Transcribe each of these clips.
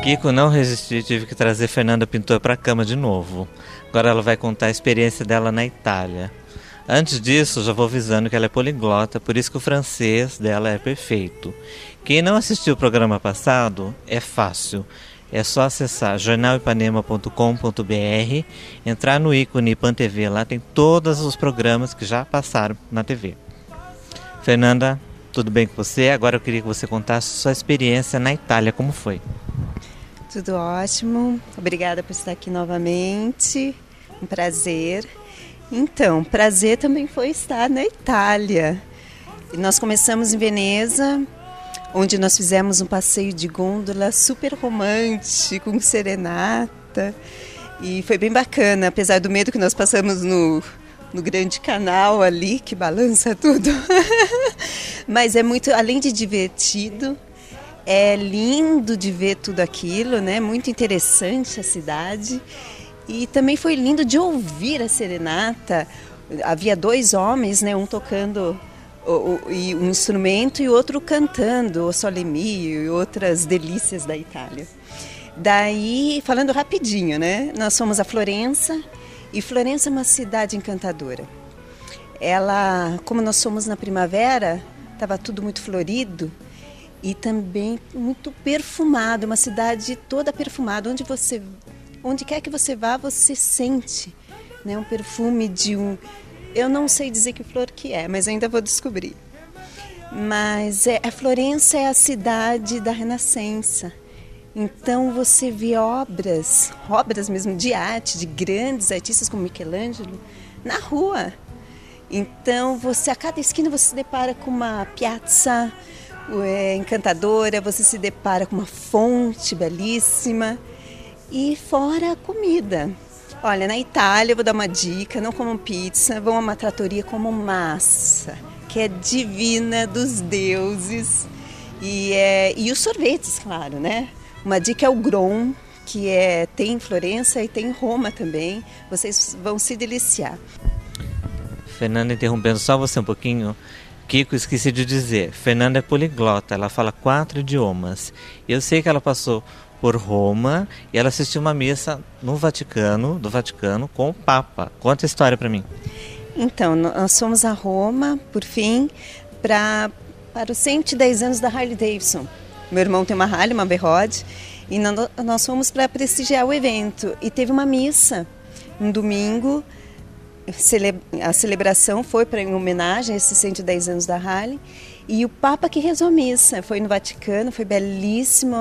Kiko, não resisti, tive que trazer Fernanda Pintor para a cama de novo. Agora ela vai contar a experiência dela na Itália. Antes disso, já vou avisando que ela é poliglota, por isso que o francês dela é perfeito. Quem não assistiu o programa passado, é fácil. É só acessar jornalipanema.com.br, entrar no ícone Pan TV, lá tem todos os programas que já passaram na TV. Fernanda, tudo bem com você? Agora eu queria que você contasse sua experiência na Itália, como foi? Tudo ótimo, obrigada por estar aqui novamente, um prazer. Então, prazer também foi estar na Itália. Nós começamos em Veneza, onde nós fizemos um passeio de gôndola super romântico, com serenata, e foi bem bacana, apesar do medo que nós passamos no grande canal ali, que balança tudo. Mas é muito, além de divertido, é lindo de ver tudo aquilo, né? Muito interessante a cidade. E também foi lindo de ouvir a serenata. Havia dois homens, né? Um tocando um instrumento e o outro cantando o Sole Mio e outras delícias da Itália. Daí, falando rapidinho, né? Nós fomos a Florença, e Florença é uma cidade encantadora. Ela, como nós fomos na primavera, estava tudo muito florido e também muito perfumado, uma cidade toda perfumada. Onde quer que você vá, você sente, né, um perfume de eu não sei dizer que flor que é, mas ainda vou descobrir. Mas a Florença é a cidade da Renascença. Então você vê obras mesmo de arte, de grandes artistas como Michelangelo, na rua. Então a cada esquina você se depara com uma piazza encantadora, você se depara com uma fonte belíssima. E fora a comida. Olha, na Itália, eu vou dar uma dica, não comam pizza, vão a uma trattoria, comam massa, que é divina dos deuses. E os sorvetes, claro, né? Uma dica é o Gron, que tem em Florença e tem em Roma também. Vocês vão se deliciar. Fernanda, interrompendo só você um pouquinho. Kiko, esqueci de dizer, Fernanda é poliglota, ela fala 4 idiomas. Eu sei que ela passou por Roma e ela assistiu uma missa do Vaticano com o Papa. Conta a história para mim. Então, nós fomos a Roma, por fim, para os 110 anos da Harley Davidson. Meu irmão tem uma Harley, uma B-Rod, e nós fomos para prestigiar o evento. E teve uma missa, um domingo. A celebração foi em homenagem a esses 110 anos da Harley. E o Papa que rezou a missa, foi no Vaticano, foi belíssimo.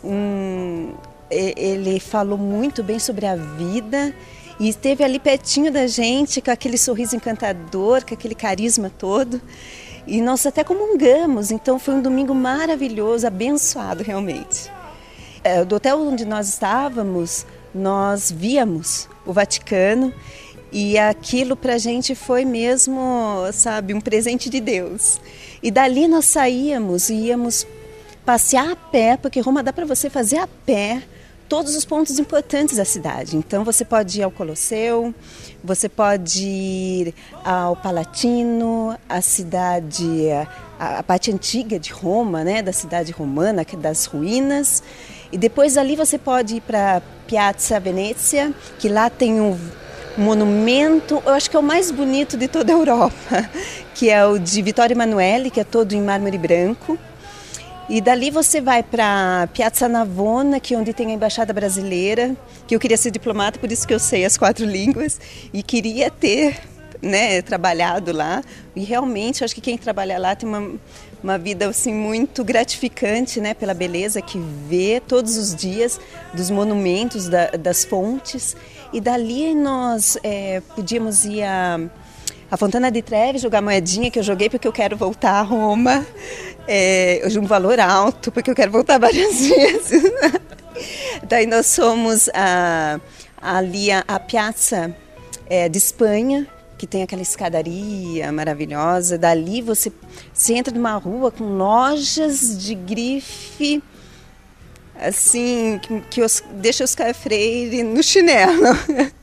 Ele falou muito bem sobre a vida e esteve ali pertinho da gente com aquele sorriso encantador, com aquele carisma todo. E nós até comungamos, então foi um domingo maravilhoso, abençoado realmente. Do hotel onde nós estávamos, nós víamos o Vaticano e aquilo para a gente foi mesmo, sabe, um presente de Deus. E dali nós saíamos e íamos passear a pé, porque Roma dá para você fazer a pé todos os pontos importantes da cidade. Então você pode ir ao Colosseu, você pode ir ao Palatino, a cidade, a parte antiga de Roma, né, da cidade romana, das ruínas. E depois ali você pode ir para Piazza Venezia, que lá tem um monumento, eu acho que é o mais bonito de toda a Europa, que é o de Vittorio Emanuele, que é todo em mármore branco. E dali você vai para Piazza Navona, que é onde tem a Embaixada Brasileira, que eu queria ser diplomata, por isso que eu sei as 4 línguas, e queria ter, né, trabalhado lá. E realmente, eu acho que quem trabalha lá tem uma vida assim, muito gratificante, né, pela beleza que vê todos os dias, dos monumentos, das fontes. E dali nós podíamos ir a Fontana di Trevi, jogar moedinha, que eu joguei porque eu quero voltar a Roma. Um valor alto, porque eu quero voltar várias vezes. Daí nós fomos ali a Piazza de Espanha, que tem aquela escadaria maravilhosa. Dali você entra numa rua com lojas de grife, assim, que deixa Oscar Freire no chinelo.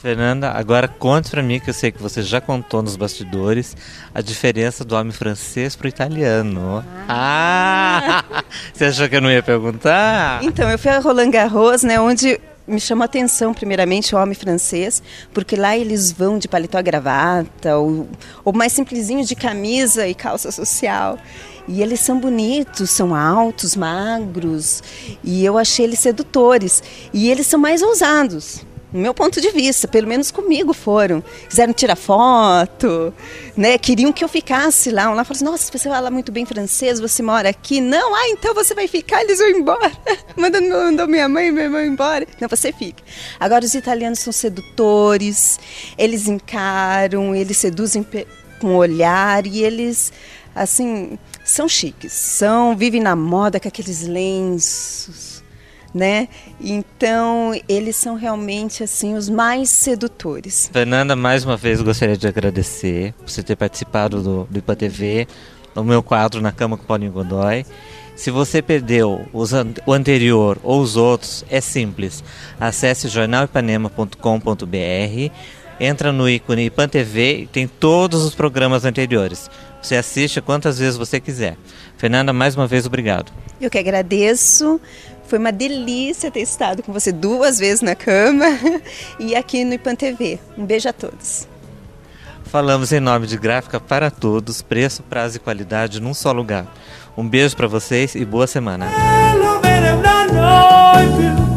Fernanda, agora conte pra mim, que eu sei que você já contou nos bastidores, a diferença do homem francês pro italiano. Você achou que eu não ia perguntar? Então, eu fui a Roland Garros, né, onde me chamou a atenção, primeiramente, o homem francês, porque lá eles vão de paletó e gravata, ou mais simplesinho, de camisa e calça social. E eles são bonitos, são altos, magros, e eu achei eles sedutores. E eles são mais ousados, no meu ponto de vista, pelo menos comigo foram. Quiseram tirar foto, né? Queriam que eu ficasse lá. Um lá falou assim, nossa, você fala muito bem francês, você mora aqui. Não, então você vai ficar, eles vão embora. Mandou minha mãe e meu irmão embora. Não, você fica. Agora, os italianos são sedutores, eles encaram, eles seduzem com o olhar e eles, assim, são chiques. Vivem na moda com aqueles lenços, né? Então, eles são realmente assim os mais sedutores. Fernanda, mais uma vez gostaria de agradecer por você ter participado do IPA TV, no meu quadro Na Cama com Paulinho Godoy. Se você perdeu o anterior ou os outros, é simples. Acesse jornalipanema.com.br, entra no ícone IPA TV e tem todos os programas anteriores. Você assiste quantas vezes você quiser. Fernanda, mais uma vez, obrigado. Eu que agradeço. Foi uma delícia ter estado com você 2 vezes na cama e aqui no IPAN TV. Um beijo a todos. Falamos em nome de Gráfica para Todos, preço, prazo e qualidade num só lugar. Um beijo para vocês e boa semana.